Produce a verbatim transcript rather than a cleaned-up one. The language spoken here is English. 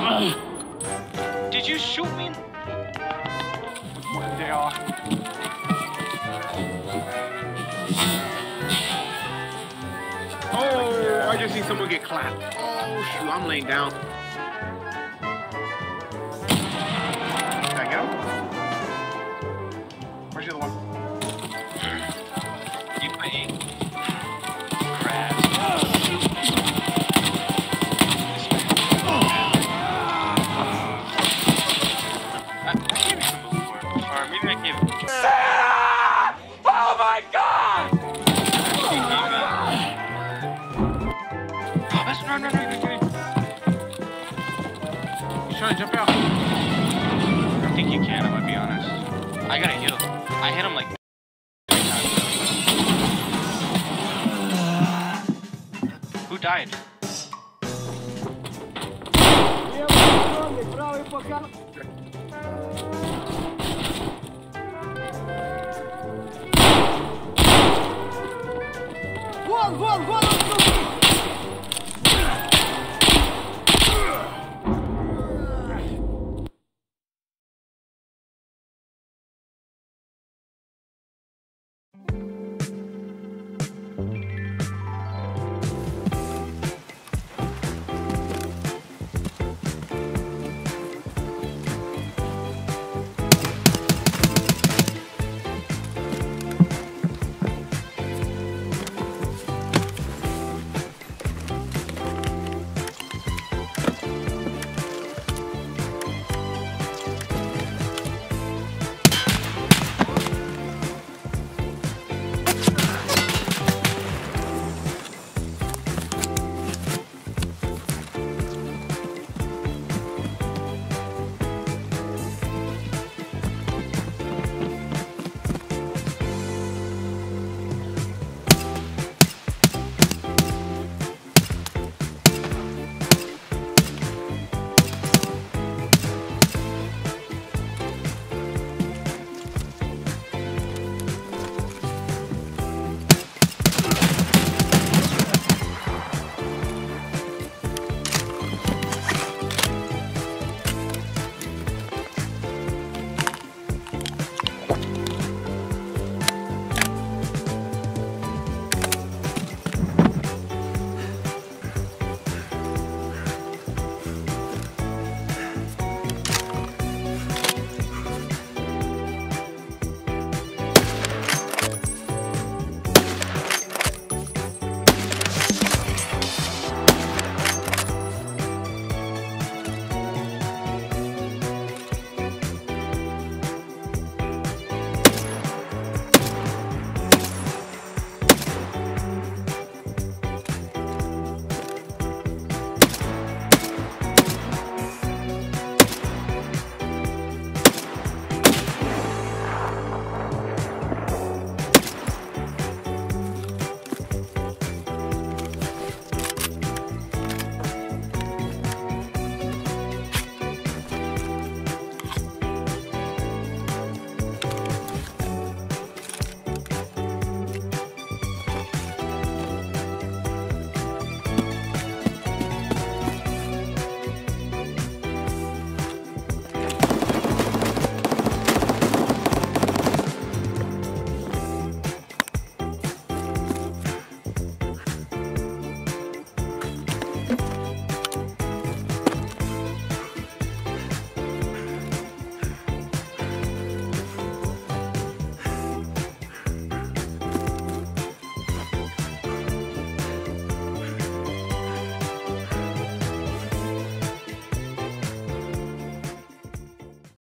Did you shoot me? They are. Oh, I just see someone get clapped. Oh, shoot, I'm laying down. Did I get him? Where's the other one? You playing? Crap. I, I gave you some before. Or maybe I gave it. Sarah! Oh my god! Oh, let's run, run, run, run, run. He's trying to jump out. I don't think you can, I'm gonna be honest. I got a heal. I hit him like three times. Who died? Вон, вон, вон!